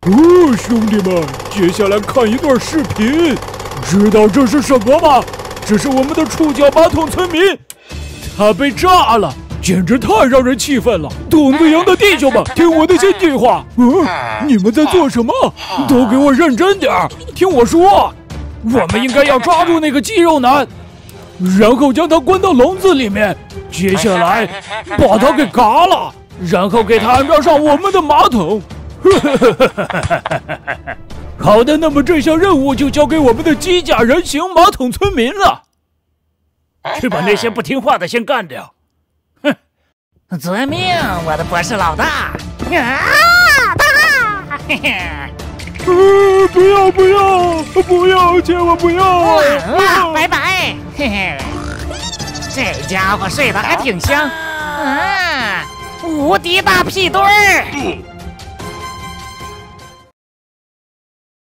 哦，兄弟们，接下来看一段视频，知道这是什么吗？这是我们的触角马桶村民，他被炸了，简直太让人气愤了！董子营的弟兄们，听我的新计划。你们在做什么？都给我认真点儿，听我说。我们应该要抓住那个肌肉男，然后将他关到笼子里面，接下来把他给嘎了，然后给他安装上我们的马桶。好的，那么这项任务就交给我们的机甲人形马桶村民了。去把那些不听话的先干掉。 哼！遵命，我的博士老大！啊！嘿嘿！ 不要不要不要，千万不要！ 完了，拜拜！嘿嘿，这家伙睡得还挺香。无敌大屁墩儿！